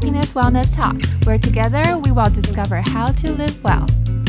Happiness Wellness Talk, where together we will discover how to live well.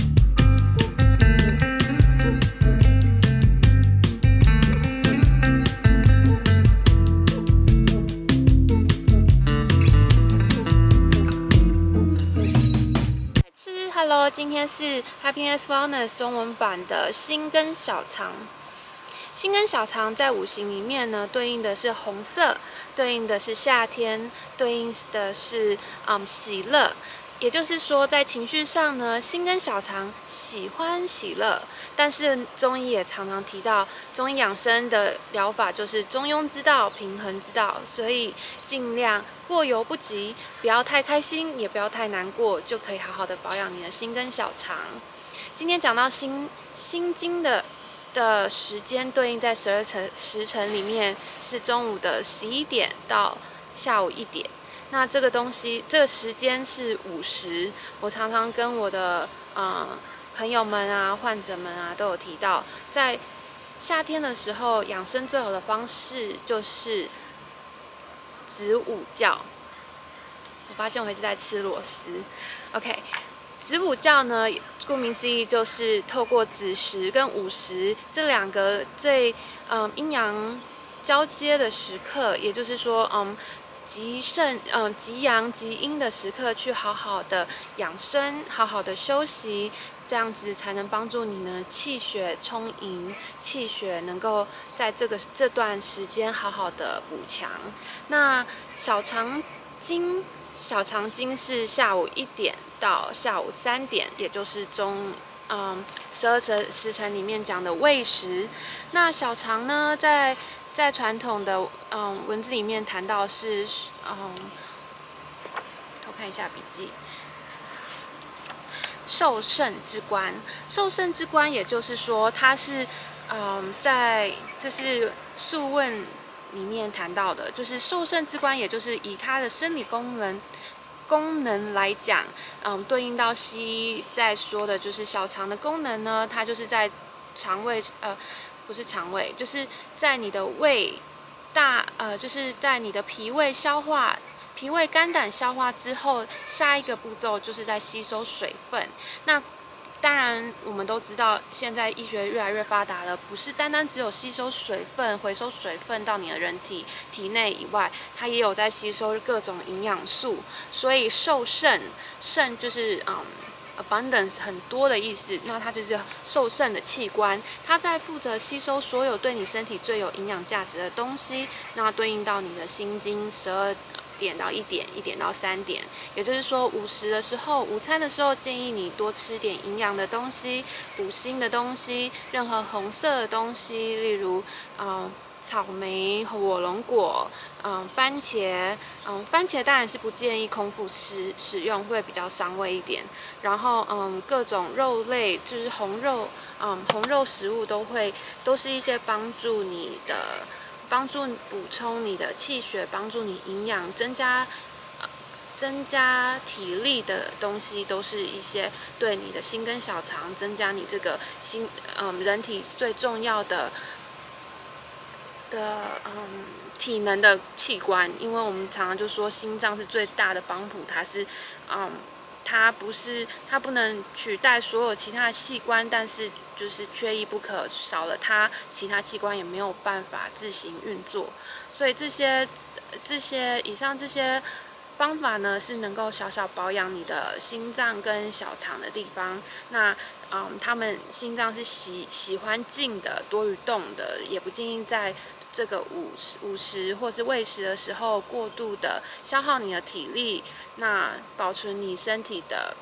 Hello， 今天是 Happiness Wellness 中文版的心跟小肠。心跟小肠在五行里面呢，对应的是红色，对应的是夏天，对应的是喜乐。也就是说，在情绪上呢，心跟小肠喜欢喜乐，但是中医也常常提到，中医养生的疗法就是中庸之道、平衡之道，所以尽量过犹不及，不要太开心，也不要太难过，就可以好好的保养你的心跟小肠。今天讲到心经的时间对应在12时辰里面是中午的11点到下午1点。那这个时间是午时。我常常跟我的朋友们啊、患者们啊都有提到，在夏天的时候养生最好的方式就是子午觉。我发现我一直在吃螺丝。OK。子午觉呢，顾名思义就是透过子时跟午时这两个最阴阳交接的时刻，也就是说极阳极阴的时刻，去好好的养生，好好的休息，这样子才能帮助你呢气血充盈，气血能够在这段时间好好的补强。那小肠经是下午1点到下午3点，也就是12时辰里面讲的未时。那小肠呢，在传统的文字里面谈到是偷看一下笔记，受肾之官。受肾之官，也就是说它是这是《素问》里面谈到的，就是受肾之官，也就是以它的生理功能来讲，对应到西医在说的就是小肠的功能呢，它就是在肠胃，不是肠胃，就是在你的胃就是在你的脾胃肝胆消化之后，下一个步骤就是在吸收水分。那当然，我们都知道，现在医学越来越发达了，不是单单只有吸收水分、回收水分到你的体内以外，它也有在吸收各种营养素。所以受肾就是abundance 很多的意思，那它就是受肾的器官，它在负责吸收所有对你身体最有营养价值的东西，那对应到你的心经12点到1点，1点到3点，也就是说午时的时候，午餐的时候建议你多吃点营养的东西、补锌的东西，任何红色的东西，例如草莓、火龙果、番茄，番茄当然是不建议空腹使用，会比较伤胃一点。然后各种肉类，就是红肉食物都是一些帮助补充你的气血，帮助你营养，增加体力的东西，都是一些对你的心跟小肠增加你这个人体最重要的体能的器官。因为我们常常就说心脏是最大的帮浦，它不能取代所有其他的器官，但是就是缺一不可，少了它，其他器官也没有办法自行运作。所以以上这些方法呢，是能够小小保养你的心脏跟小肠的地方。那他们心脏是喜欢静的，多于动的，也不建议在这个午时或是未时的时候过度的消耗你的体力，那保存你身体的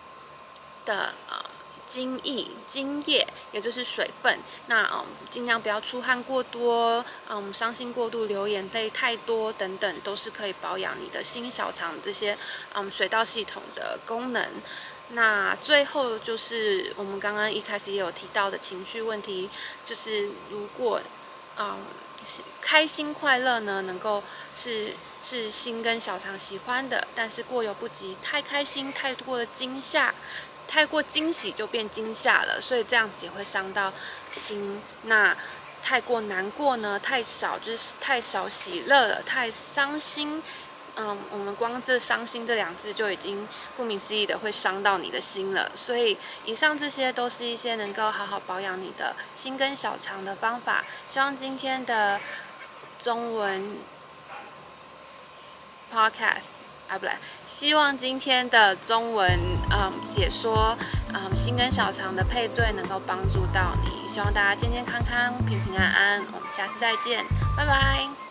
精液，也就是水分。那尽量不要出汗过多，伤心过度、流眼泪太多等等，都是可以保养你的心小肠这些水道系统的功能。那最后就是我们刚刚一开始也有提到的情绪问题，就是如果开心快乐呢，能够是心跟小肠喜欢的，但是过犹不及，太开心、太过的太过惊喜就变惊吓了，所以这样子也会伤到心。那太过难过呢，太少喜乐了，太伤心我们光这伤心这2字就已经顾名思义的会伤到你的心了。所以以上这些都是一些能够好好保养你的心跟小肠的方法。希望今天的中文 podcast 不对，希望今天的中文解说心跟小肠的配对能够帮助到你。希望大家健健康康、平平安安。我们下次再见，拜拜。